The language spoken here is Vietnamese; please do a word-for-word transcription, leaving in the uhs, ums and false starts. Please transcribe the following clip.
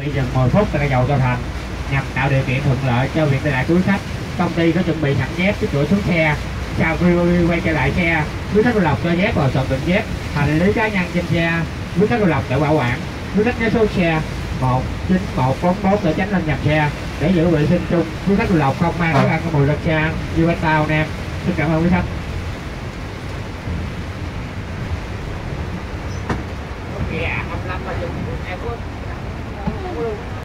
nghỉ dừng mười phút tại ga dầu Châu Thành nhằm tạo điều kiện thuận lợi cho việc đi lại của quý khách. Công ty có chuẩn bị sẵn dép trước cửa xuống xe. Sau khi quay trở lại xe, quý khách vui lòng cho dép vào sọt đựng dép, hành lý cá nhân trên xe quý khách vui lòng tự bảo quản. Quý khách nhớ số xe một chín một bốn bốn để tránh lên nhập xe. Để giữ vệ sinh chung, quý khách vui lòng không mang thức ăn có mùi lên xe như bánh tao anh em. Xin cảm ơn quý khách.